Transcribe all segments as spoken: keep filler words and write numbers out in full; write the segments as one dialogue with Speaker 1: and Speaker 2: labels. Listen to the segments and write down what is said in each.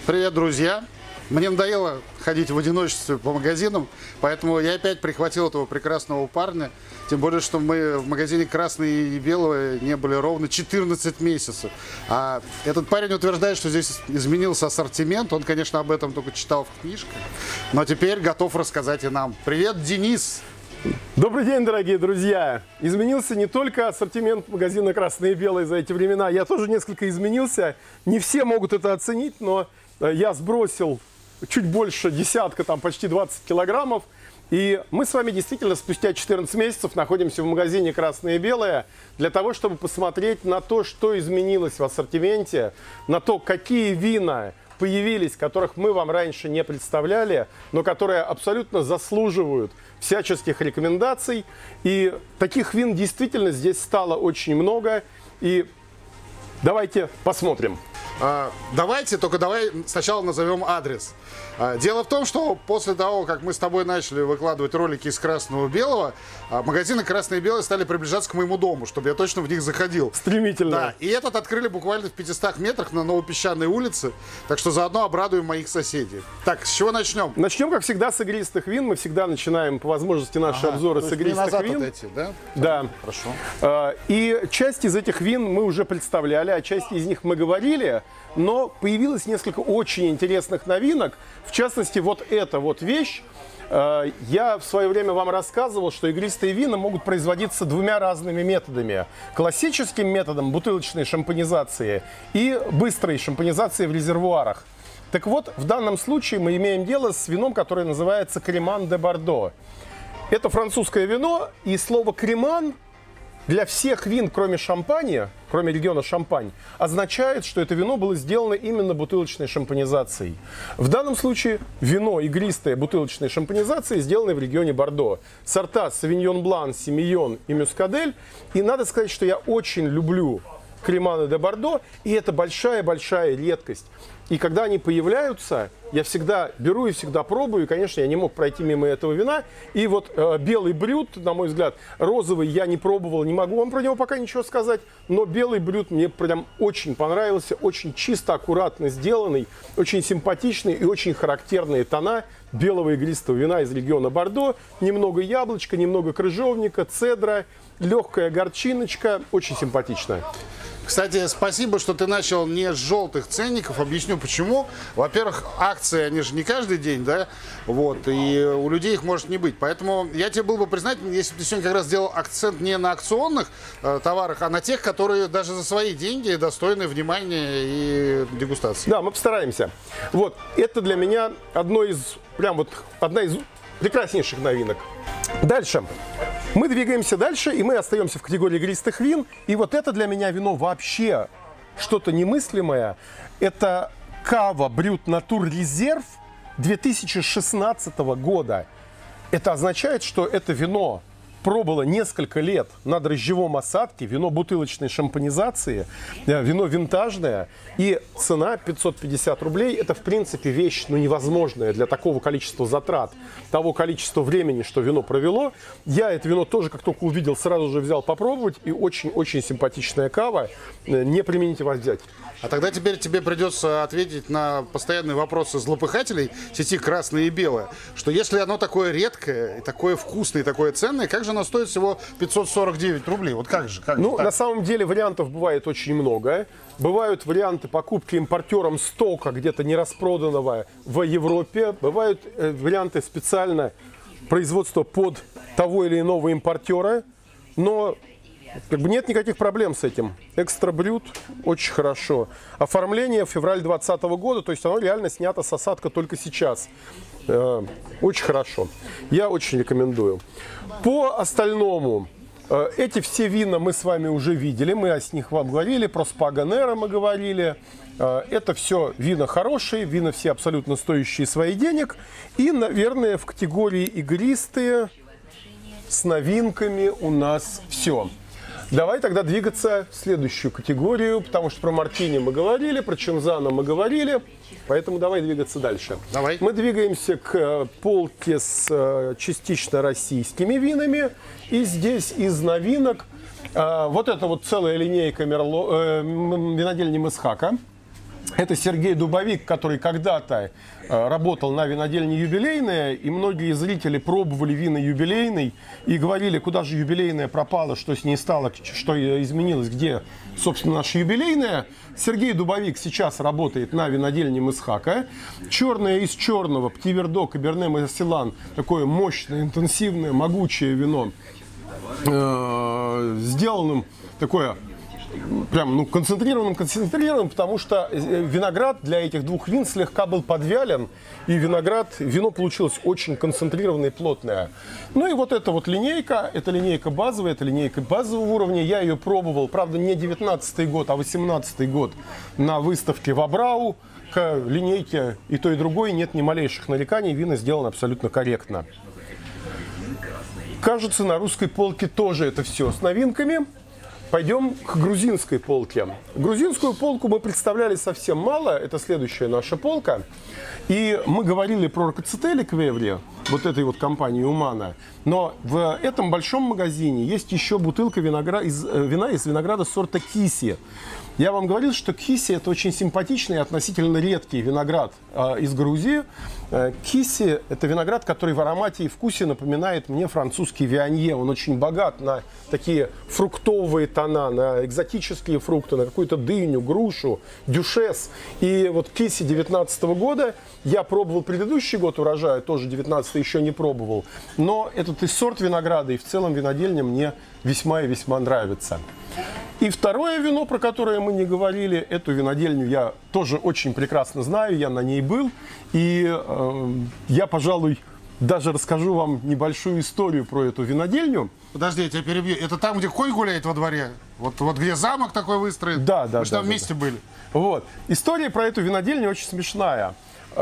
Speaker 1: Привет, друзья! Мне надоело ходить в одиночестве по магазинам, поэтому я опять прихватил этого прекрасного парня. Тем более, что мы в магазине «Красное и белое» не были ровно четырнадцать месяцев. А этот парень утверждает, что здесь изменился ассортимент. Он, конечно, об этом только читал в книжках, но теперь готов рассказать и нам. Привет, Денис!
Speaker 2: Добрый день, дорогие друзья! Изменился не только ассортимент магазина «Красное и белое» за эти времена. Я тоже несколько изменился. Не все могут это оценить, но я сбросил чуть больше десятка, там почти двадцать килограммов. И мы с вами действительно спустя четырнадцать месяцев находимся в магазине «Красное и белое» для того, чтобы посмотреть на то, что изменилось в ассортименте, на то, какие вина появились, которых мы вам раньше не представляли, но которые абсолютно заслуживают всяческих рекомендаций. И таких вин действительно здесь стало очень много. И давайте посмотрим.
Speaker 1: А, давайте, только давай сначала назовем адрес. А, дело в том, что после того, как мы с тобой начали выкладывать ролики из «Красного и белого», а, магазины «Красное и белое» стали приближаться к моему дому, чтобы я точно в них заходил.
Speaker 2: Стремительно.
Speaker 1: Да, и этот открыли буквально в пятистах метрах на Новопесчаной улице, так что заодно обрадуем моих соседей. Так, с чего начнем?
Speaker 2: Начнем, как всегда, с игристых вин. Мы всегда начинаем по возможности наши
Speaker 1: Ага,
Speaker 2: обзоры
Speaker 1: то
Speaker 2: с
Speaker 1: есть
Speaker 2: игристых
Speaker 1: назад
Speaker 2: вин.
Speaker 1: вот эти, да?
Speaker 2: Да.
Speaker 1: Хорошо.
Speaker 2: А, И часть из этих вин мы уже представляли, а часть из них мы говорили, но появилось несколько очень интересных новинок. В частности, вот эта вот вещь. Я в свое время вам рассказывал, что игристые вина могут производиться двумя разными методами. Классическим методом бутылочной шампанизации и быстрой шампанизации в резервуарах. Так вот, в данном случае мы имеем дело с вином, которое называется «Креман де Бордо». Это французское вино, и слово «креман» для всех вин, кроме шампани, кроме региона Шампань, означает, что это вино было сделано именно бутылочной шампанизацией. В данном случае вино игристое бутылочной шампанизации сделано в регионе Бордо. Сорта Савиньон Блан, Семийон и Мюскадель. И надо сказать, что я очень люблю Креманы де Бордо, и это большая-большая редкость. И когда они появляются, я всегда беру и всегда пробую. И, конечно, я не мог пройти мимо этого вина. И вот э, белый брют, на мой взгляд, розовый я не пробовал, не могу вам про него пока ничего сказать. Но белый брют мне прям очень понравился. Очень чисто, аккуратно сделанный, очень симпатичный и очень характерные тона белого игристого вина из региона Бордо. Немного яблочка, немного крыжовника, цедра, легкая горчиночка. Очень симпатичная.
Speaker 1: Кстати, спасибо, что ты начал не с желтых ценников. Объясню почему. Во-первых, акции, они же не каждый день, да? Вот, и у людей их может не быть. Поэтому я тебе был бы признателен, если бы ты сегодня как раз сделал акцент не на акционных э, товарах, а на тех, которые даже за свои деньги достойны внимания и дегустации.
Speaker 2: Да, мы постараемся. Вот, это для меня одно из, прям вот, одна из прекраснейших новинок. Дальше. Мы двигаемся дальше, и мы остаемся в категории игристых вин. И вот это для меня вино вообще что-то немыслимое. Это Кава Брют Натур Резерв две тысячи шестнадцатого года. Это означает, что это вино пробовало несколько лет на дрожжевом осадке, вино бутылочной шампанизации, вино винтажное, и цена пятьсот пятьдесят рублей. Это, в принципе, вещь ну, невозможная для такого количества затрат, того количества времени, что вино провело. Я это вино тоже, как только увидел, сразу же взял попробовать, и очень-очень симпатичная кава. Не примените вас взять.
Speaker 1: А тогда теперь тебе придется ответить на постоянные вопросы злопыхателей сети «Красное и белое», что если оно такое редкое, такое вкусное и такое ценное, как же оно стоит всего пятьсот сорок девять рублей? Вот как же? Как
Speaker 2: ну,
Speaker 1: же
Speaker 2: на самом деле вариантов бывает очень много. Бывают варианты покупки импортером стока, где-то не распроданного в Европе. Бывают э, варианты специально производства под того или иного импортера. Но как бы нет никаких проблем с этим. Экстра брют очень хорошо. Оформление февраль двадцатого года, то есть оно реально снято с осадка только сейчас. Э, очень хорошо. Я очень рекомендую. По остальному, э, эти все вина мы с вами уже видели. Мы о них вам говорили. Про Спаганера мы говорили. Э, это все вина хорошие, вина все абсолютно стоящие своих денег. И, наверное, в категории игристые с новинками у нас все. Давай тогда двигаться в следующую категорию, потому что про мартини мы говорили, про Чинзано мы говорили, поэтому давай двигаться дальше.
Speaker 1: Давай.
Speaker 2: Мы двигаемся к полке с частично российскими винами, и здесь из новинок вот это вот целая линейка Мерло, э, винодельни Месхака. Это Сергей Дубовик, который когда-то э, работал на винодельне «Юбилейная», и многие зрители пробовали вина «Юбилейной» и говорили, куда же «Юбилейная» пропала, что с ней стало, что изменилось, где, собственно, наша «Юбилейная». Сергей Дубовик сейчас работает на винодельне Месхака. Черное из черного, Птивердо, Каберне Марселан, такое мощное, интенсивное, могучее вино, э, сделанным такое... Прям, ну, концентрированным, концентрированным, потому что виноград для этих двух вин слегка был подвялен, и виноград, вино получилось очень концентрированное и плотное. Ну и вот эта вот линейка, это линейка базовая, это линейка базового уровня, я ее пробовал, правда, не девятнадцатый год, а восемнадцатый год на выставке в Абрау. К линейке и той, и другой нет ни малейших нареканий, вина сделаны абсолютно корректно. Кажется, на русской полке тоже это все с новинками. Пойдем к грузинской полке. Грузинскую полку мы представляли совсем мало. Это следующая наша полка. И мы говорили про Рокоцители Квеври, вот этой вот компании Умана. Но в этом большом магазине есть еще бутылка винограда, из, вина из винограда сорта Киси. Я вам говорил, что Киси — это очень симпатичный и относительно редкий виноград э, из Грузии. Э, Киси — это виноград, который в аромате и вкусе напоминает мне французский вианье. Он очень богат на такие фруктовые тона, на экзотические фрукты, на какую-то дыню, грушу, дюшес. И вот Киси девятнадцатого года, я пробовал предыдущий год урожая, тоже девятнадцатый еще не пробовал. Но этот и сорт винограда, и в целом винодельня мне весьма и весьма нравится. И второе вино, про которое мы не говорили, эту винодельню я тоже очень прекрасно знаю, я на ней был. И э, я, пожалуй, даже расскажу вам небольшую историю про эту винодельню.
Speaker 1: Подожди, я тебя перебью. Это там, где конь гуляет во дворе? Вот, вот где замок такой выстроен?
Speaker 2: Да, да. Мы
Speaker 1: же
Speaker 2: да,
Speaker 1: там
Speaker 2: да,
Speaker 1: вместе
Speaker 2: да.
Speaker 1: были.
Speaker 2: Вот. История про эту винодельню очень смешная.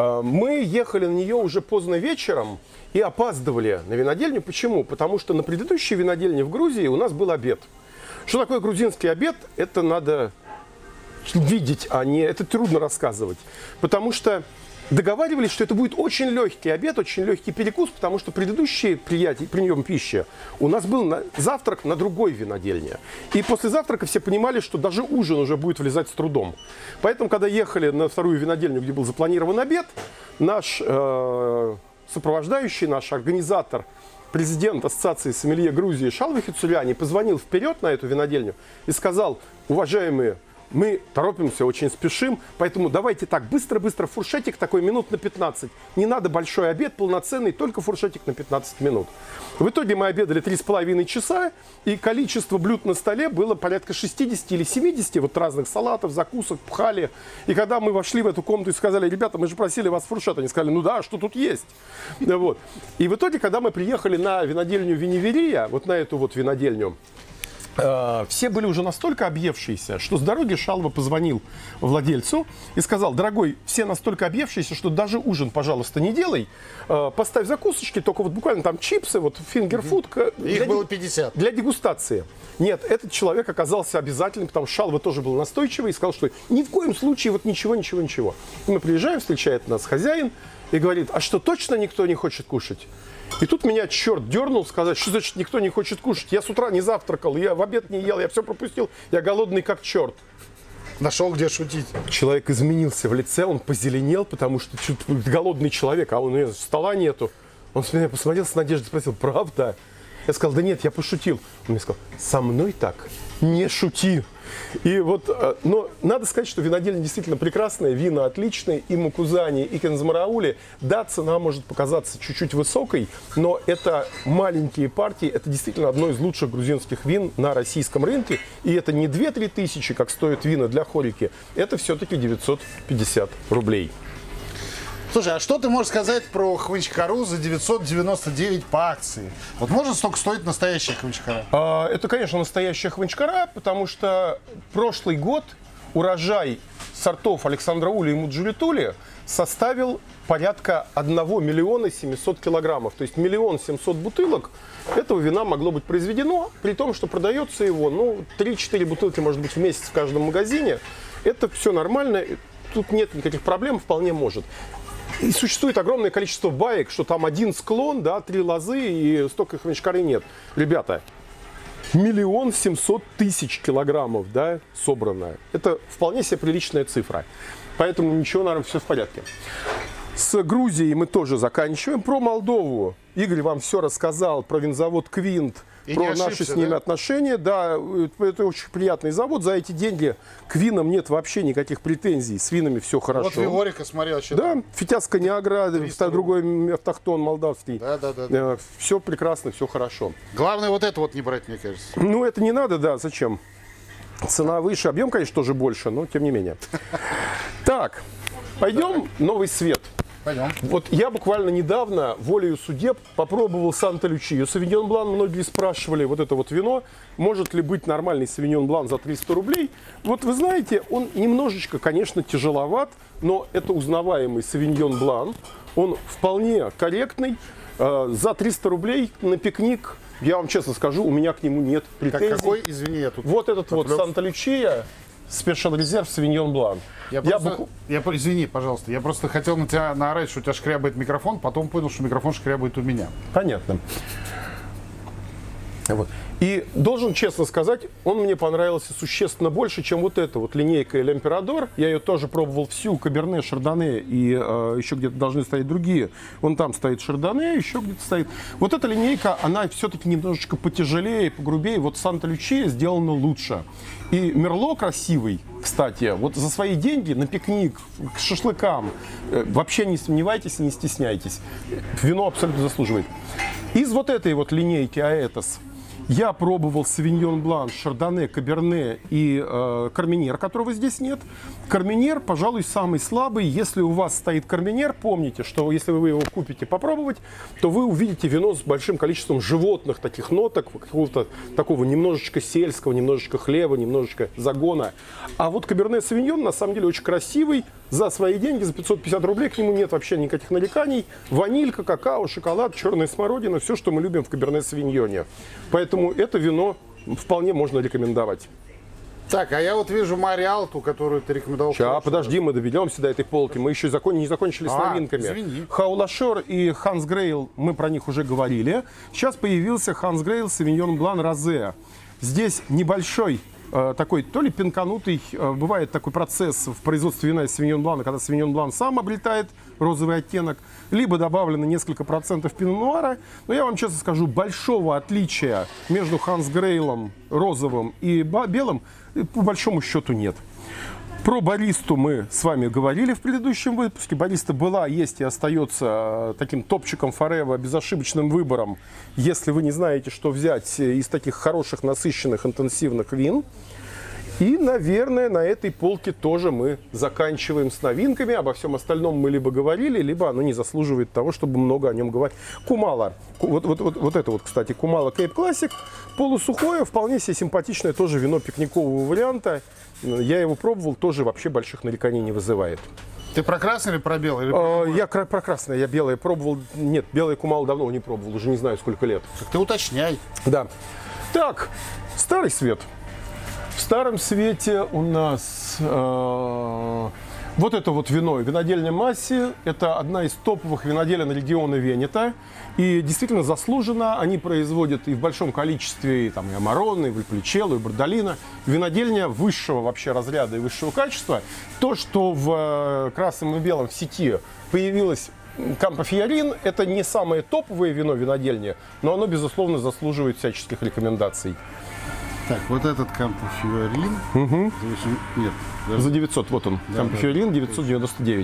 Speaker 2: Мы ехали на нее уже поздно вечером и опаздывали на винодельню. Почему? Потому что на предыдущей винодельне в Грузии у нас был обед. Что такое грузинский обед? Это надо видеть, а не... Это трудно рассказывать. Потому что договаривались, что это будет очень легкий обед, очень легкий перекус, потому что предыдущие приятия, прием пищи у нас был на, завтрак на другой винодельне. И после завтрака все понимали, что даже ужин уже будет влезать с трудом. Поэтому, когда ехали на вторую винодельню, где был запланирован обед, наш э, сопровождающий, наш организатор, президент Ассоциации сомелье Грузии Шалва Хицуляни позвонил вперед на эту винодельню и сказал: уважаемые, мы торопимся, очень спешим, поэтому давайте так, быстро-быстро фуршетик такой минут на пятнадцать. Не надо большой обед, полноценный, только фуршетик на пятнадцать минут. В итоге мы обедали три с половиной часа, и количество блюд на столе было порядка шестидесяти или семидесяти, вот разных салатов, закусок, пхали. И когда мы вошли в эту комнату и сказали: ребята, мы же просили вас фуршет, они сказали: ну да, что тут есть? Вот. И в итоге, когда мы приехали на винодельню Виневерия, вот на эту вот винодельню, все были уже настолько объевшиеся, что с дороги Шалва позвонил владельцу и сказал: дорогой, все настолько объевшиеся, что даже ужин, пожалуйста, не делай. Поставь закусочки, только вот буквально там чипсы, вот фингерфуд.
Speaker 1: Их было пятьдесят.
Speaker 2: Для дегустации. Нет, этот человек оказался обязательным, потому что Шалва тоже был настойчивый и сказал, что ни в коем случае вот ничего, ничего, ничего. И мы приезжаем, встречает нас хозяин и говорит: а что, точно никто не хочет кушать? И тут меня черт дернул сказать: что значит никто не хочет кушать? Я с утра не завтракал, я в обед не ел, я все пропустил, я голодный как черт.
Speaker 1: Нашел, где шутить.
Speaker 2: Человек изменился в лице, он позеленел, потому что чуть голодный человек, а у него стола нету. Он с меня посмотрел с надеждой, спросил: правда? Я сказал: да нет, я пошутил. Он мне сказал: со мной так не шути. И вот, но надо сказать, что винодельня действительно прекрасная, вина отличные, и Мукузани, и Кензмараули. Да, цена может показаться чуть-чуть высокой, но это маленькие партии, это действительно одно из лучших грузинских вин на российском рынке. И это не две-три тысячи, как стоят вина для хорики, это все-таки девятьсот пятьдесят рублей.
Speaker 1: Слушай, а что ты можешь сказать про хванчкару за девятьсот девяносто девять по акции? Вот может столько стоить настоящая хванчкара?
Speaker 2: А, это, конечно, настоящая хванчкара, потому что прошлый год урожай сортов Александра Ули и Муджулитули составил порядка одного миллиона семисот килограммов. То есть миллион семьсот бутылок этого вина могло быть произведено, при том, что продается его, ну, три-четыре бутылки, может быть, в месяц в каждом магазине. Это все нормально, тут нет никаких проблем, вполне может. И существует огромное количество баек, что там один склон, да, три лозы и столько хванчкары нет. Ребята, миллион семьсот тысяч килограммов, да, собранное. Это вполне себе приличная цифра. Поэтому ничего, наверное, все в порядке. С Грузией мы тоже заканчиваем. Про Молдову Игорь вам все рассказал, про винзавод «Квинт»,
Speaker 1: И
Speaker 2: про
Speaker 1: ошибся,
Speaker 2: наши с ними
Speaker 1: да?
Speaker 2: отношения. Да, это очень приятный завод. За эти деньги к винам нет вообще никаких претензий. С винами все хорошо.
Speaker 1: Вот Вигорика, смотри, вообще.
Speaker 2: Да, Фитяцкая Ниагра, другой автохтон молдавский.
Speaker 1: Да, да, да, да.
Speaker 2: Все прекрасно, все хорошо.
Speaker 1: Главное вот это вот не брать, мне кажется.
Speaker 2: Ну, это не надо, да, зачем? Цена выше, объем, конечно, тоже больше, но тем не менее. Так, пойдем новый свет.
Speaker 1: Пойдем.
Speaker 2: Вот я буквально недавно, волею судеб, попробовал Санта-Лючию. Савиньон Блан, многие спрашивали, вот это вот вино, может ли быть нормальный Савиньон Блан за триста рублей. Вот вы знаете, он немножечко, конечно, тяжеловат, но это узнаваемый Савиньон Блан. Он вполне корректный. За триста рублей на пикник, я вам честно скажу, у меня к нему нет претензий.
Speaker 1: Так, какой, извини, я тут...
Speaker 2: Вот этот вот
Speaker 1: отвлекся.
Speaker 2: Санта-Лючия, спешл резерв Савиньон Блан.
Speaker 1: Я
Speaker 2: Я
Speaker 1: просто,
Speaker 2: бу-
Speaker 1: я, про- извини, пожалуйста, я просто хотел на тебя наорать, что у тебя шкрябает микрофон, потом понял, что микрофон шкрябает у меня.
Speaker 2: Понятно. Вот. И должен честно сказать, он мне понравился существенно больше, чем вот эта вот линейка Эль Эмперадор. Я ее тоже пробовал всю, Каберне, Шардоне, и э, еще где-то должны стоять другие. Вон там стоит Шардоне, еще где-то стоит. Вот эта линейка, она все-таки немножечко потяжелее, погрубее. Вот Санта-Лючия сделана лучше. И Мерло красивый, кстати, вот за свои деньги на пикник, к шашлыкам. Э, вообще не сомневайтесь, не стесняйтесь. Вино абсолютно заслуживает. Из вот этой вот линейки Аэтос я пробовал Савиньон Блан, Шардоне, Каберне и э, Карменер, которого здесь нет. Карменер, пожалуй, самый слабый. Если у вас стоит Карменер, помните, что если вы его купите попробовать, то вы увидите вино с большим количеством животных таких ноток, какого-то такого немножечко сельского, немножечко хлеба, немножечко загона. А вот Каберне Савиньон на самом деле очень красивый. За свои деньги, за пятьсот пятьдесят рублей, к нему нет вообще никаких нареканий. Ванилька, какао, шоколад, черная смородина, все, что мы любим в Каберне Савиньоне. Поэтому это вино вполне можно рекомендовать.
Speaker 1: Так, а я вот вижу Мариалту, которую ты рекомендовал.
Speaker 2: Сейчас, подожди, мы доберемся до этой полки. Мы еще закон... не закончили с
Speaker 1: А,
Speaker 2: новинками.
Speaker 1: извини.
Speaker 2: Хаулашер и Ханс Грейл, мы про них уже говорили. Сейчас появился Ханс Грейл Савиньон Блан Розе. Здесь небольшой э, такой, то ли пинканутый, э, бывает такой процесс в производстве вина из Савиньон Блана, когда Савиньон Блан сам обретает розовый оттенок, либо добавлено несколько процентов пино-нуара. Но я вам честно скажу, большого отличия между Ханс Грейлом розовым и белым по большому счету нет. Про баристу мы с вами говорили в предыдущем выпуске. Бариста была, есть и остается таким топчиком Форева, безошибочным выбором, если вы не знаете, что взять из таких хороших, насыщенных, интенсивных вин. И, наверное, на этой полке тоже мы заканчиваем с новинками. Обо всем остальном мы либо говорили, либо оно не заслуживает того, чтобы много о нем говорить. Кумала. Вот, вот, вот, вот это вот, кстати, Кумала Кейп Классик. Полусухое, вполне себе симпатичное тоже вино пикникового варианта. Я его пробовал, тоже вообще больших нареканий не вызывает.
Speaker 1: Ты про красный или про белый? Или
Speaker 2: А,
Speaker 1: про...
Speaker 2: я кра- про красное, я белое пробовал. Нет, белое Кумала давно не пробовал, уже не знаю сколько лет.
Speaker 1: Так ты уточняй.
Speaker 2: Да. Так, старый свет. В старом свете у нас э, вот это вот вино, винодельня Масси. Это одна из топовых виноделен региона Венето. И действительно заслуженно. Они производят и в большом количестве и, там, и Амароны, и Вальполичелло, и Бордолино. Винодельня высшего вообще разряда и высшего качества. То, что в э, красном и белом в сети появилось Кампо Фьорин, это не самое топовое вино винодельни, но оно, безусловно, заслуживает всяческих рекомендаций.
Speaker 1: Так, вот этот Кампо Фьорин. Угу. Нет, даже...
Speaker 2: За девятьсот, вот он,
Speaker 1: Да,
Speaker 2: Кампо
Speaker 1: да.
Speaker 2: Фьорин девятьсот девяносто девять.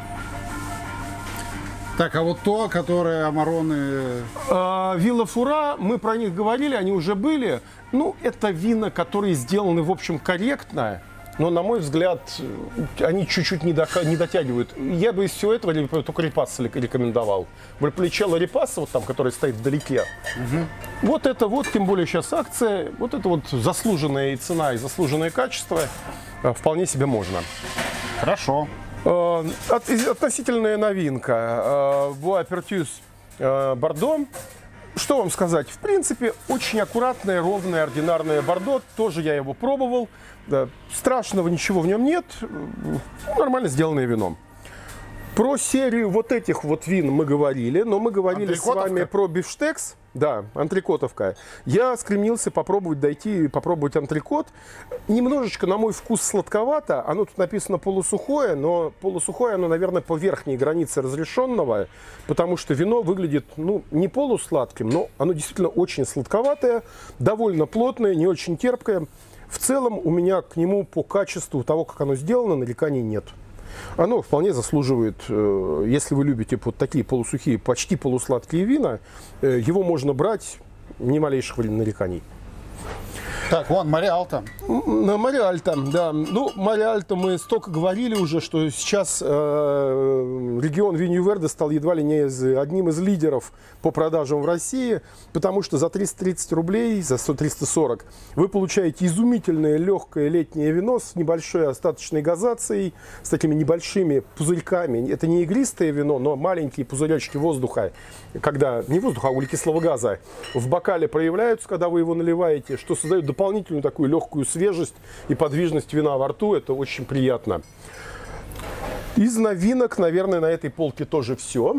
Speaker 1: Так, а вот то, которое Амароны...
Speaker 2: А, Вилла Фура, мы про них говорили, они уже были. Ну, это вина, которые сделаны, в общем, корректно. Но, на мой взгляд, они чуть-чуть не, до, не дотягивают. Я бы из всего этого только Репасса рекомендовал. Вальполичелло Репасса, вот там, который стоит вдалеке. Угу. Вот это вот, тем более сейчас акция, вот это вот заслуженная и цена, и заслуженное качество вполне себе можно.
Speaker 1: Хорошо.
Speaker 2: Э, от, относительная новинка. Буа Пертюс Бордо. Что вам сказать? В принципе, очень аккуратное, ровное, ординарное бордо. Тоже я его пробовал. Да, страшного ничего в нем нет. Нормально сделанное вино. Про серию вот этих вот вин мы говорили, но мы говорили с вами про бифштекс. Да, антрикотовка. Я стремился попробовать дойти, попробовать антрикот. Немножечко, на мой вкус, сладковато. Оно тут написано полусухое, но полусухое оно, наверное, по верхней границе разрешенного, потому что вино выглядит, ну, не полусладким, но оно действительно очень сладковатое, довольно плотное, не очень терпкое. В целом у меня к нему по качеству того, как оно сделано, нареканий нет. Оно вполне заслуживает, если вы любите вот такие полусухие, почти полусладкие вина, его можно брать, ни малейших нареканий.
Speaker 1: Так, вон, Море-Альто.
Speaker 2: На Море-Альто, да. Ну, Море-Альто мы столько говорили уже, что сейчас э, регион Винью-Верде стал едва ли не из, одним из лидеров по продажам в России, потому что за триста тридцать рублей, за триста сорок вы получаете изумительное легкое летнее вино с небольшой остаточной газацией, с такими небольшими пузырьками. Это не игристое вино, но маленькие пузыречки воздуха, когда, не воздуха, а углекислого газа в бокале проявляются, когда вы его наливаете, что создает дополнительную такую легкую свежесть и подвижность вина во рту. Это очень приятно. Из новинок, наверное, на этой полке тоже все.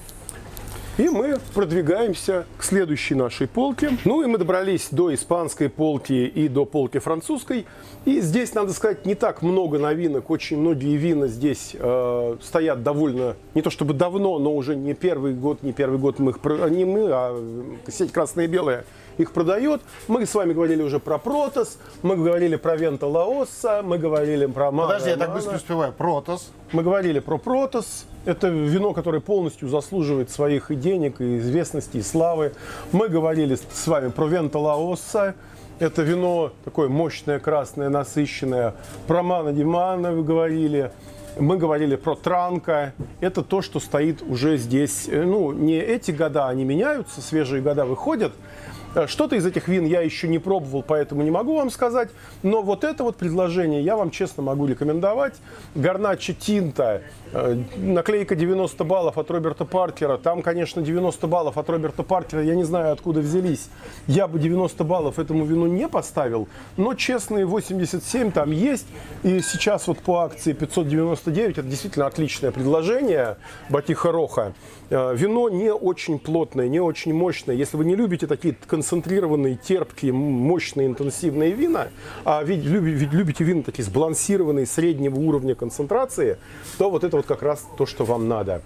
Speaker 2: И мы продвигаемся к следующей нашей полке. Ну и мы добрались до испанской полки и до полки французской. И здесь, надо сказать, не так много новинок. Очень многие вина здесь э, стоят довольно, не то чтобы давно, но уже не первый год, не первый год мы их, не мы, а сеть «Красное и белое» их продает. Мы с вами говорили уже про Протос, мы говорили про Вента Лаоса, мы говорили про Мана.
Speaker 1: Подожди, я так быстро успеваю. Протос.
Speaker 2: Мы говорили про Протос. Это вино, которое полностью заслуживает своих и денег, и известности, и славы. Мы говорили с вами про Вента Лаоса. Это вино такое мощное, красное, насыщенное. Про Мана ди Мана вы говорили. Мы говорили про Транко. Это то, что стоит уже здесь. Ну, не эти года, они меняются, свежие года выходят. Что-то из этих вин я еще не пробовал, поэтому не могу вам сказать. Но вот это вот предложение я вам честно могу рекомендовать. Гарначо Тинто, наклейка девяносто баллов от Роберта Паркера. Там, конечно, девяносто баллов от Роберта Паркера, я не знаю, откуда взялись. Я бы девяносто баллов этому вину не поставил, но честные восемьдесят семь там есть. И сейчас вот по акции пятьсот девяносто девять, это действительно отличное предложение Батиха Роха. Вино не очень плотное, не очень мощное. Если вы не любите такие концентрированные, терпкие, мощные, интенсивные вина, а ведь любите вина такие сбалансированные, среднего уровня концентрации, то вот это вот как раз то, что вам надо.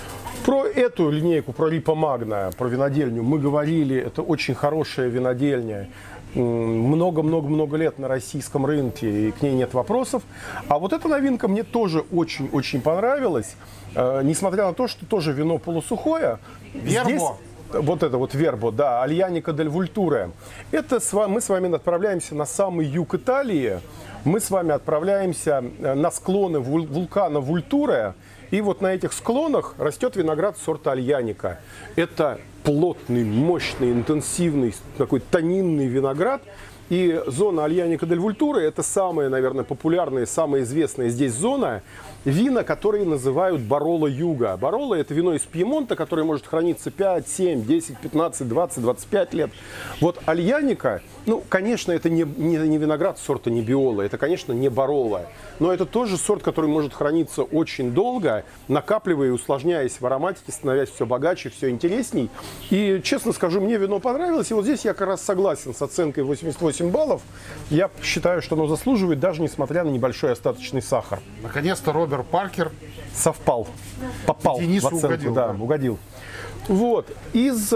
Speaker 2: Про эту линейку, про Рипа Магна, про винодельню мы говорили. Это очень хорошая винодельня. Много-много-много лет на российском рынке, и к ней нет вопросов. А вот эта новинка мне тоже очень-очень понравилась. Несмотря на то, что тоже вино полусухое.
Speaker 1: Вербо.
Speaker 2: Здесь, вот это вот Вербо, да, Альяника дель Вультуре. Это с вами, мы с вами отправляемся на самый юг Италии. Мы с вами отправляемся на склоны вул, вулкана Вультуре. И вот на этих склонах растет виноград сорта Альяника. Это плотный, мощный, интенсивный, такой тонинный виноград. И зона Альяника дель Вультуре – это самая, наверное, популярная, самая известная здесь зона. Вина, которые называют Бароло Юга. Бароло – это вино из Пьемонта, которое может храниться пять, семь, десять, пятнадцать, двадцать, двадцать пять лет. Вот Альяника, ну, конечно, это не, не, не виноград сорта Неббиола, это, конечно, не Бароло. Но это тоже сорт, который может храниться очень долго, накапливая и усложняясь в ароматике, становясь все богаче, все интересней. И, честно скажу, мне вино понравилось. И вот здесь я как раз согласен с оценкой восемьдесят восемь баллов. Я считаю, что оно заслуживает, даже несмотря на небольшой остаточный сахар.
Speaker 1: Наконец-то Роберт Паркер
Speaker 2: совпал, попал
Speaker 1: Денису
Speaker 2: в оценку,
Speaker 1: угодил,
Speaker 2: да,
Speaker 1: да.
Speaker 2: угодил. Вот, из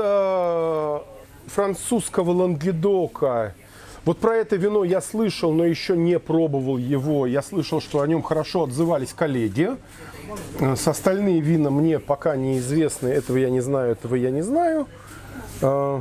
Speaker 2: э, французского Лангедока, вот про это вино я слышал, но еще не пробовал его. Я слышал, что о нем хорошо отзывались коллеги. С остальные вина мне пока неизвестны, этого я не знаю, этого я не знаю. Э,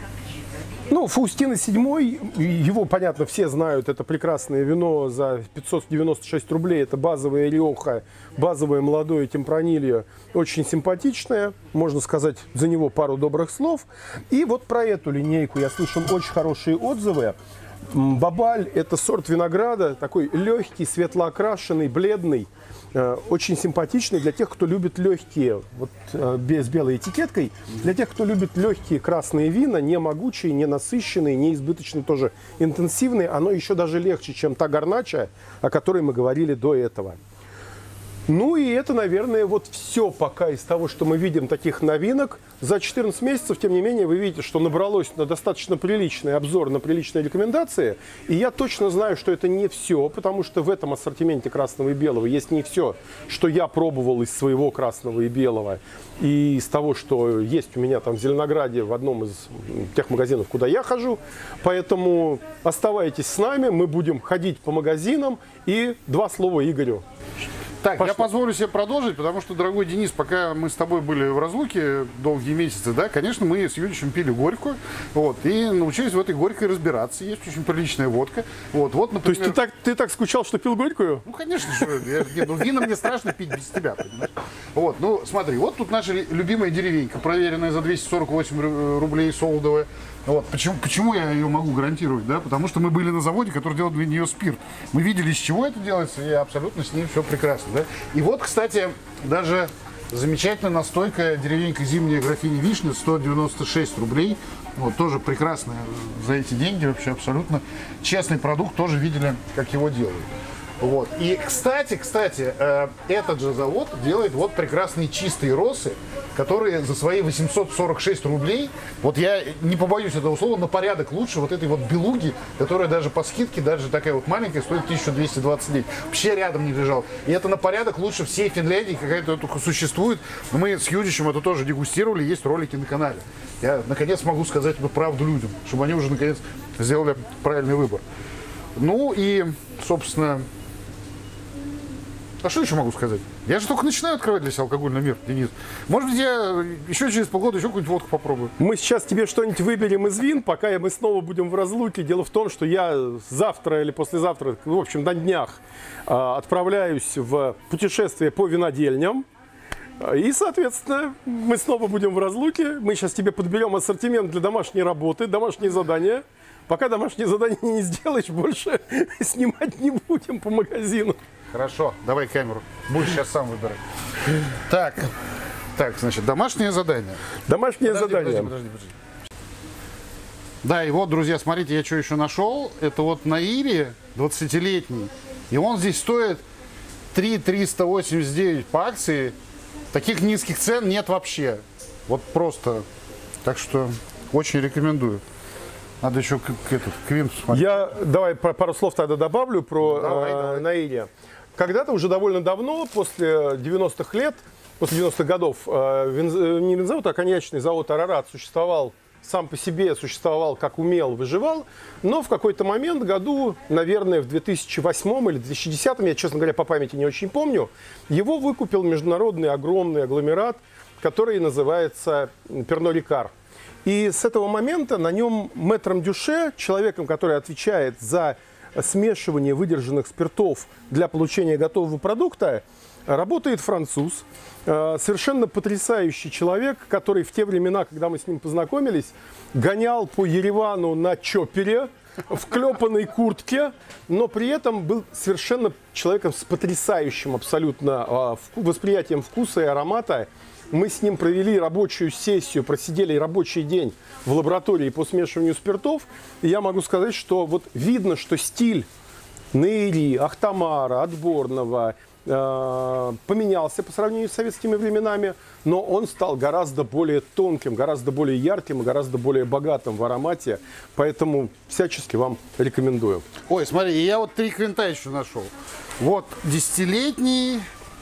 Speaker 2: Ну, Фаустина седьмой, его, понятно, все знают, это прекрасное вино за пятьсот девяносто шесть рублей, это базовая Риоха, базовое молодое темпранилье, очень симпатичное, можно сказать за него пару добрых слов. И вот про эту линейку я слышал очень хорошие отзывы. Бабаль – это сорт винограда, такой легкий, светлоокрашенный, бледный, очень симпатичный для тех, кто любит легкие, вот без белой этикеткой, для тех, кто любит легкие красные вина, не могучие, не насыщенные, не избыточно тоже интенсивные. Оно еще даже легче, чем та гарнача, о которой мы говорили до этого. Ну и это, наверное, вот все пока из того, что мы видим таких новинок. За четырнадцать месяцев, тем не менее, вы видите, что набралось на достаточно приличный обзор, на приличные рекомендации. И я точно знаю, что это не все, потому что в этом ассортименте красного и белого есть не все, что я пробовал из своего красного и белого. И из того, что есть у меня там в Зеленограде в одном из тех магазинов, куда я хожу. Поэтому оставайтесь с нами, мы будем ходить по магазинам. И два слова Игорю.
Speaker 1: Так,
Speaker 2: Пошло.
Speaker 1: я позволю себе продолжить, потому что, дорогой Денис, пока мы с тобой были в разлуке долгие месяцы, да, конечно, мы с Юрьевичем пили горькую, вот, и научились в этой горькой разбираться. Есть очень приличная водка. Вот, вот, например...
Speaker 2: То есть ты так, ты так скучал, что пил горькую?
Speaker 1: Ну, конечно же, я, нет, ну, вина мне страшно пить без тебя, понимаешь? Вот, ну, смотри, вот тут наша любимая деревенька, проверенная за двести сорок восемь рублей, солодовая. Вот, почему, почему я ее могу гарантировать, да? Потому что мы были на заводе, который делал для нее спирт. Мы видели, из чего это делается, и абсолютно с ней все прекрасно, да? И вот, кстати, даже замечательная настойка деревенька зимняя графиня вишни, сто девяносто шесть рублей. Вот, тоже прекрасная за эти деньги, вообще абсолютно честный продукт, тоже видели, как его делают. Вот. И, кстати, кстати, э, этот же завод делает вот прекрасные чистые росы, которые за свои восемьсот сорок шесть рублей, вот я не побоюсь этого слова, на порядок лучше вот этой вот белуги, которая даже по скидке, даже такая вот маленькая, стоит тысяча двести двадцать девять. Вообще рядом не лежал. И это на порядок лучше всей Финляндии, какая-то только существует. Мы с Юрьевичем это тоже дегустировали, есть ролики на канале. Я, наконец, могу сказать эту правду людям, чтобы они уже, наконец, сделали правильный выбор. Ну и, собственно... А что еще могу сказать? Я же только начинаю открывать для себя алкогольный мир, Денис. Может быть, я еще через полгода еще какую-нибудь водку попробую.
Speaker 2: Мы сейчас тебе что-нибудь выберем из вин, пока мы снова будем в разлуке. Дело в том, что я завтра или послезавтра, в общем, на днях отправляюсь в путешествие по винодельням. И, соответственно, мы снова будем в разлуке. Мы сейчас тебе подберем ассортимент для домашней работы, домашние задания. Пока домашнее задание не сделаешь, больше снимать не будем по магазину.
Speaker 1: Хорошо, давай камеру. Будешь сейчас сам выбирать. Так, так, значит, домашнее задание.
Speaker 2: Домашнее
Speaker 1: Подожди,
Speaker 2: задание.
Speaker 1: подожди, подожди, подожди. Да, и вот, друзья, смотрите, я что еще нашел. Это вот Наири двадцатилетний. И он здесь стоит три тысячи триста восемьдесят девять по акции. Таких низких цен нет вообще. Вот просто. Так что очень рекомендую. Надо еще к, к, этот, к вину посмотреть.
Speaker 2: Я давай пару слов тогда добавлю про
Speaker 1: Давай,
Speaker 2: э,
Speaker 1: давай.
Speaker 2: Наири. Когда-то уже довольно давно, после девяностых лет, после девяностых годов, э, вин, не винзавод, а коньячный завод «Арарат» существовал сам по себе, существовал как умел, выживал. Но в какой-то момент, году, наверное, в две тысячи восьмом или две тысячи десятом, я, честно говоря, по памяти не очень помню, его выкупил международный огромный агломерат, который называется «Перно Рикар». И с этого момента на нем мэтром дюше, человеком, который отвечает за смешивание выдержанных спиртов для получения готового продукта, работает француз. Совершенно потрясающий человек, который в те времена, когда мы с ним познакомились, гонял по Еревану на чоппере, в клепанной куртке, но при этом был совершенно человеком с потрясающим абсолютно восприятием вкуса и аромата. Мы с ним провели рабочую сессию, просидели рабочий день в лаборатории по смешиванию спиртов. И я могу сказать, что вот видно, что стиль Наири, Ахтамара, Отборного э, поменялся по сравнению с советскими временами, но он стал гораздо более тонким, гораздо более ярким и гораздо более богатым в аромате. Поэтому всячески вам рекомендую.
Speaker 1: Ой, смотри, я вот три квинта еще нашел. Вот десятилетний...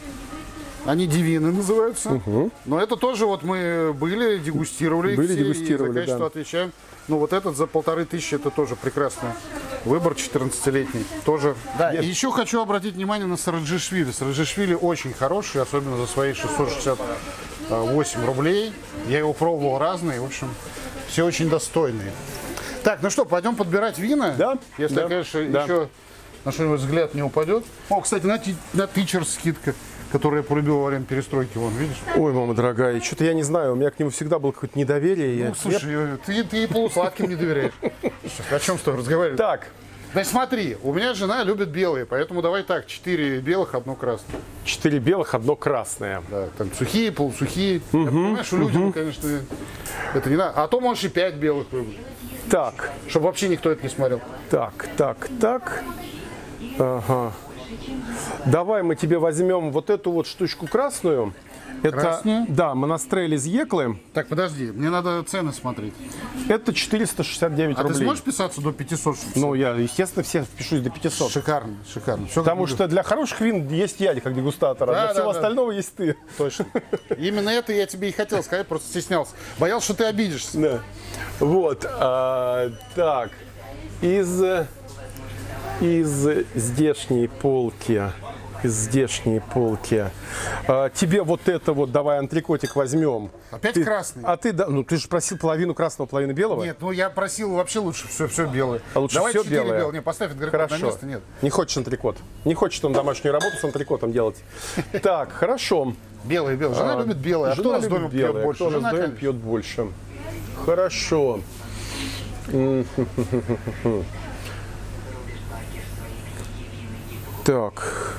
Speaker 1: Они дивины называются. Угу. Но это тоже вот мы были, дегустировали.
Speaker 2: Были,
Speaker 1: все,
Speaker 2: дегустировали,
Speaker 1: и за качество
Speaker 2: да.
Speaker 1: отвечаем. Ну вот этот за полторы тысячи, это тоже прекрасный выбор, четырнадцатилетний. Тоже. Да, и еще хочу обратить внимание на Сараджишвили. Сараджишвили очень хороший, особенно за свои шестьсот шестьдесят восемь рублей. Я его пробовал разные, в общем, все очень достойные. Так, ну что, пойдем подбирать вина?
Speaker 2: Да.
Speaker 1: Если,
Speaker 2: да.
Speaker 1: конечно,
Speaker 2: да.
Speaker 1: еще на что-нибудь взгляд не упадет. О, кстати, на, на тичер скидка, который я полюбил во время перестройки, вон, видишь?
Speaker 2: Ой, мама дорогая, что-то я не знаю, у меня к нему всегда было какое-то недоверие.
Speaker 1: Ну,
Speaker 2: я...
Speaker 1: слушай, я... ты, ты и полусладким не доверяешь. О чем с тобой разговаривать?
Speaker 2: Так.
Speaker 1: Значит, смотри, у меня жена любит белые, поэтому давай так, четыре белых, одно красное.
Speaker 2: Четыре белых, одно красное.
Speaker 1: Да, там сухие, полусухие. Угу, я понимаю, что людям, угу. конечно, это не надо. А то можешь и пять белых выбрать.
Speaker 2: Так.
Speaker 1: Чтобы вообще никто это не смотрел.
Speaker 2: Так, так, так. Ага. Давай мы тебе возьмем вот эту вот штучку красную. Это,
Speaker 1: Красную?
Speaker 2: да, монастрель из Еклы.
Speaker 1: Так, подожди, мне надо цены смотреть.
Speaker 2: Это четыреста шестьдесят девять
Speaker 1: А
Speaker 2: рублей.
Speaker 1: ты сможешь писаться до пятисот?
Speaker 2: Ну, я, естественно, все впишусь до пятисот.
Speaker 1: Шикарно, шикарно. Все
Speaker 2: Потому что для хороших вин есть я, как дегустатор, а
Speaker 1: Да,
Speaker 2: для
Speaker 1: да,
Speaker 2: всего
Speaker 1: да.
Speaker 2: остального есть ты.
Speaker 1: Точно. Именно это я тебе и хотел сказать, просто стеснялся. Боялся, что ты обидишься.
Speaker 2: Да. Вот. а, так. Из, из здешней полки. Из здешней полки. А, тебе вот это вот, давай антрикотик возьмем.
Speaker 1: Опять
Speaker 2: Ты-
Speaker 1: красный?
Speaker 2: А ты, да, ну ты же просил половину красного, половину белого?
Speaker 1: Нет, ну я просил вообще лучше все, все белое.
Speaker 2: А лучше
Speaker 1: Давай
Speaker 2: все
Speaker 1: четыре
Speaker 2: белое?
Speaker 1: белых. Не, поставь антрикот на
Speaker 2: Хорошо.
Speaker 1: место, нет.
Speaker 2: Не хочешь антрикот? Не хочет он домашнюю работу с антрикотом делать. Так, хорошо.
Speaker 1: Белый, белый. Жена
Speaker 2: А,
Speaker 1: любит белое, а кто у
Speaker 2: Жена
Speaker 1: нас дома
Speaker 2: любит
Speaker 1: пьет
Speaker 2: белое,
Speaker 1: больше?
Speaker 2: кто у нас
Speaker 1: Жена,
Speaker 2: дома
Speaker 1: конечно.
Speaker 2: пьет больше. Хорошо. Так.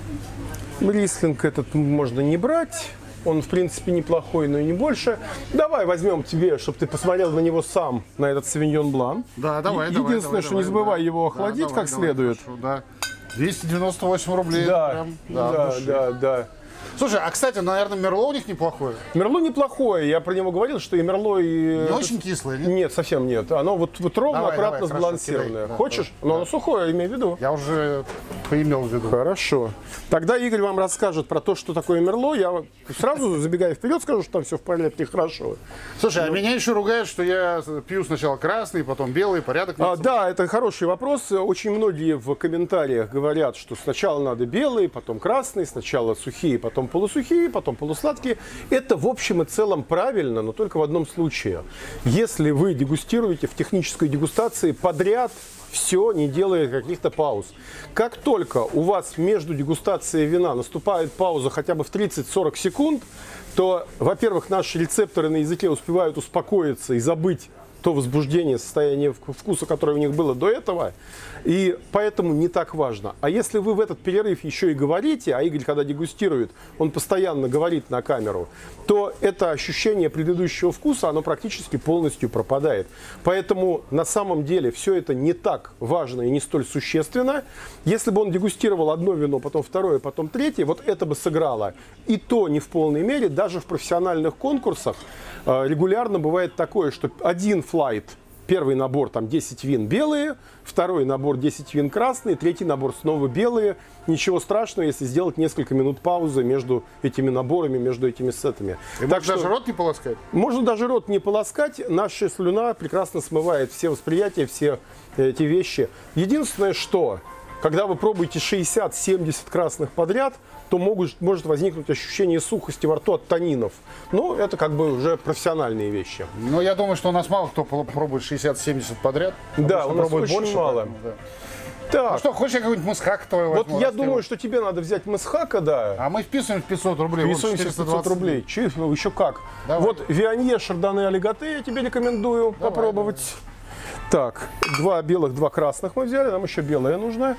Speaker 2: Рислинг этот можно не брать. Он, в принципе, неплохой, но и не больше. Давай возьмем тебе, чтобы ты посмотрел на него сам, на этот Савиньон Блан.
Speaker 1: Да, давай,
Speaker 2: Е-
Speaker 1: давай.
Speaker 2: Единственное,
Speaker 1: давай,
Speaker 2: что
Speaker 1: давай,
Speaker 2: не забывай
Speaker 1: да.
Speaker 2: его
Speaker 1: Да,
Speaker 2: охладить
Speaker 1: давай,
Speaker 2: как
Speaker 1: давай,
Speaker 2: следует.
Speaker 1: хорошо, да. двести девяносто восемь рублей. это
Speaker 2: Да,
Speaker 1: прям,
Speaker 2: да,
Speaker 1: от
Speaker 2: да,
Speaker 1: души.
Speaker 2: да, да.
Speaker 1: Слушай, а кстати, наверное, Мерло у них неплохое.
Speaker 2: Мерло неплохое. Я про него говорил, что и Мерло, и...
Speaker 1: Не очень кислое, нет?
Speaker 2: Нет, совсем нет. Оно вот, вот ровно,
Speaker 1: Давай,
Speaker 2: аккуратно
Speaker 1: давай, хорошо,
Speaker 2: сбалансированное.
Speaker 1: кидай. Да,
Speaker 2: Хочешь?
Speaker 1: да,
Speaker 2: Но оно сухое, имей в виду.
Speaker 1: Я уже поимел в виду.
Speaker 2: Хорошо. Тогда Игорь вам расскажет про то, что такое Мерло. Я сразу, забегая вперед, скажу, что там все в порядке, хорошо.
Speaker 1: Слушай, а меня еще ругают, что я пью сначала красный, потом белый, порядок.
Speaker 2: А,
Speaker 1: навести.
Speaker 2: да, это хороший вопрос. Очень многие в комментариях говорят, что сначала надо белый, потом красный, сначала сухие, потом полусухие, потом полусладкие. Это в общем и целом правильно, но только в одном случае. Если вы дегустируете в технической дегустации подряд все, не делая каких-то пауз. Как только у вас между дегустацией вина наступает пауза хотя бы в тридцать-сорок секунд, то, во-первых, наши рецепторы на языке успевают успокоиться и забыть то возбуждение, состояние вкуса, которое у них было до этого, и поэтому не так важно. А если вы в этот перерыв еще и говорите, а Игорь, когда дегустирует, он постоянно говорит на камеру, то это ощущение предыдущего вкуса, оно практически полностью пропадает. Поэтому на самом деле все это не так важно и не столь существенно. Если бы он дегустировал одно вино, потом второе, потом третье, вот это бы сыграло. И то не в полной мере, даже в профессиональных конкурсах э, регулярно бывает такое, что один флайт, первый набор там десять вин белые, второй набор десять вин красные, третий набор снова белые. Ничего страшного, если сделать несколько минут паузы между этими наборами, между этими сетами.
Speaker 1: И
Speaker 2: Так
Speaker 1: можешь даже рот не полоскать.
Speaker 2: можно даже рот не полоскать, наша слюна прекрасно смывает все восприятия, все эти вещи. Единственное, что, когда вы пробуете шестьдесят-семьдесят красных подряд, то могут, может возникнуть ощущение сухости во рту от танинов. Но это как бы уже профессиональные вещи.
Speaker 1: Но я думаю, что у нас мало кто пробует шестьдесят-семьдесят подряд.
Speaker 2: Да,
Speaker 1: Обычно
Speaker 2: у нас
Speaker 1: пробуют
Speaker 2: очень
Speaker 1: больше,
Speaker 2: мало.
Speaker 1: поэтому, да.
Speaker 2: Так,
Speaker 1: Ну что, хочешь, я какой-нибудь мусхак твой
Speaker 2: вот
Speaker 1: возьму,
Speaker 2: я
Speaker 1: распил?
Speaker 2: думаю, что тебе надо взять месхака, да.
Speaker 1: А мы вписываем в пятьсот рублей. вот
Speaker 2: Весомости
Speaker 1: четыреста
Speaker 2: пятьсот
Speaker 1: двадцать.
Speaker 2: рублей. Че, ну, еще как.
Speaker 1: Давай.
Speaker 2: Вот Вианье, Шардоне, Алигате я тебе рекомендую
Speaker 1: Давай,
Speaker 2: попробовать. Так, два белых, два красных мы взяли. Нам еще белое нужно.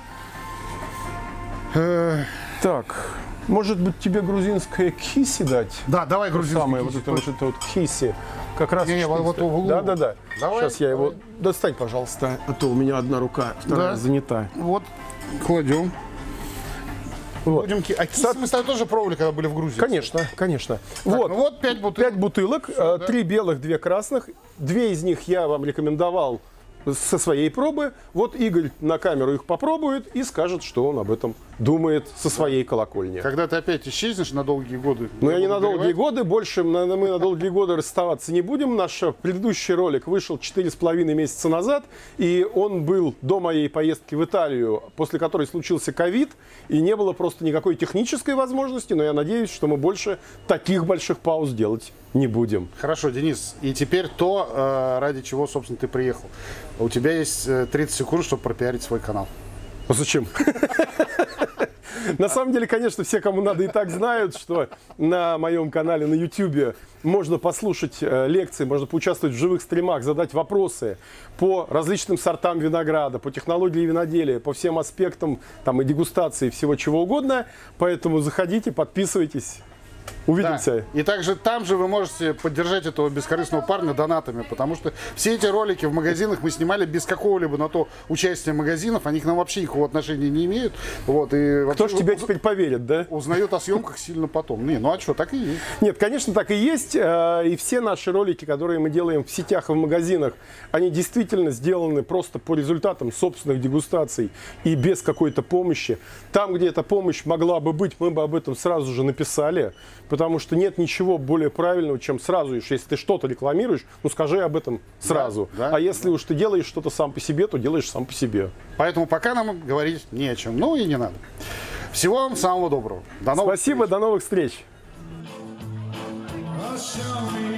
Speaker 1: Э,
Speaker 2: Так, может быть тебе грузинское киси дать?
Speaker 1: Да, давай грузинский
Speaker 2: Самое вот
Speaker 1: киси,
Speaker 2: это, вот
Speaker 1: точно.
Speaker 2: это вот киси. Как раз
Speaker 1: Не-не, вот- вот в углу.
Speaker 2: Да, да, да.
Speaker 1: Давай,
Speaker 2: Сейчас я его.
Speaker 1: давай.
Speaker 2: Достань, пожалуйста, а то у меня одна рука, вторая
Speaker 1: Да.
Speaker 2: занята.
Speaker 1: Вот, кладем.
Speaker 2: Вот.
Speaker 1: Будем ки- А киси мы с тобой тоже пробовали, когда были в Грузии.
Speaker 2: Конечно, конечно.
Speaker 1: Так,
Speaker 2: вот.
Speaker 1: ну вот пять бутылок.
Speaker 2: Пять бутылок, э, три белых, две красных. Две из них я вам рекомендовал со своей пробы. Вот Игорь на камеру их попробует и скажет, что он об этом думает со своей колокольни.
Speaker 1: Когда ты опять исчезнешь на долгие годы.
Speaker 2: Но я не
Speaker 1: буду
Speaker 2: на долгие
Speaker 1: горевать.
Speaker 2: годы, больше на- мы на долгие годы расставаться не будем. Наш предыдущий ролик вышел четыре с половиной месяца назад, и он был до моей поездки в Италию, после которой случился ковид, и не было просто никакой технической возможности, но я надеюсь, что мы больше таких больших пауз делать не будем.
Speaker 1: Хорошо, Денис, и теперь то, э, ради чего, собственно, ты приехал. У тебя есть э, тридцать секунд, чтобы пропиарить свой канал.
Speaker 2: А зачем? На самом деле, конечно, все, кому надо, и так знают, что на моем канале на YouTube можно послушать э, лекции, можно поучаствовать в живых стримах, задать вопросы по различным сортам винограда, по технологии виноделия, по всем аспектам там, и дегустации, всего чего угодно. Поэтому заходите, подписывайтесь. Увидимся.
Speaker 1: Да. И также там же вы можете поддержать этого бескорыстного парня донатами, потому что все эти ролики в магазинах мы снимали без какого-либо на то участия магазинов, они к нам вообще никакого отношения не имеют. Вот, и
Speaker 2: Кто ж тебя
Speaker 1: уз...
Speaker 2: теперь поверит, да?
Speaker 1: Узнают о съемках сильно потом. Не, ну а что, так и есть.
Speaker 2: Нет, конечно, так и есть. И все наши ролики, которые мы делаем в сетях и в магазинах, они действительно сделаны просто по результатам собственных дегустаций и без какой-то помощи. Там, где эта помощь могла бы быть, мы бы об этом сразу же написали. Потому что нет ничего более правильного, чем сразу. Если ты что-то рекламируешь, ну скажи об этом сразу.
Speaker 1: Да, да,
Speaker 2: а если
Speaker 1: да.
Speaker 2: уж ты делаешь что-то сам по себе, то делаешь сам по себе.
Speaker 1: Поэтому пока нам говорить не о чем. Ну и не надо. Всего вам самого доброго. До новых
Speaker 2: Спасибо,
Speaker 1: встреч.
Speaker 2: до новых встреч.
Speaker 3: Show me